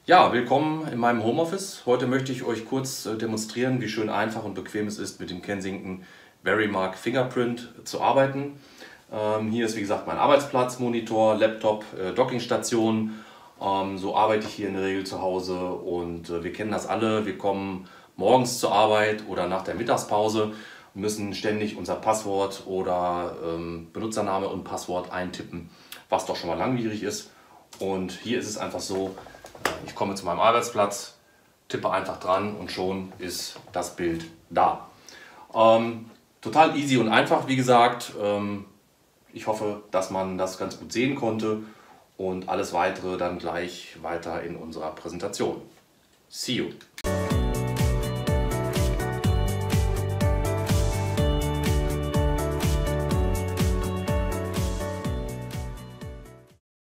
Ja, willkommen in meinem Homeoffice. Heute möchte ich euch kurz demonstrieren, wie schön einfach und bequem es ist, mit dem Kensington Verimark Fingerprint zu arbeiten. Hier ist wie gesagt mein Arbeitsplatz, Monitor, Laptop, Dockingstation. So arbeite ich hier in der Regel zu Hause und wir kennen das alle. Wir kommen morgens zur Arbeit oder nach der Mittagspause und müssen ständig unser Passwort oder Benutzername und Passwort eintippen, was doch schon mal langwierig ist. Und hier ist es einfach so, ich komme zu meinem Arbeitsplatz, tippe einfach dran und schon ist das Bild da. Total easy und einfach, wie gesagt. Ich hoffe, dass man das ganz gut sehen konnte und alles weitere dann gleich weiter in unserer Präsentation. See you!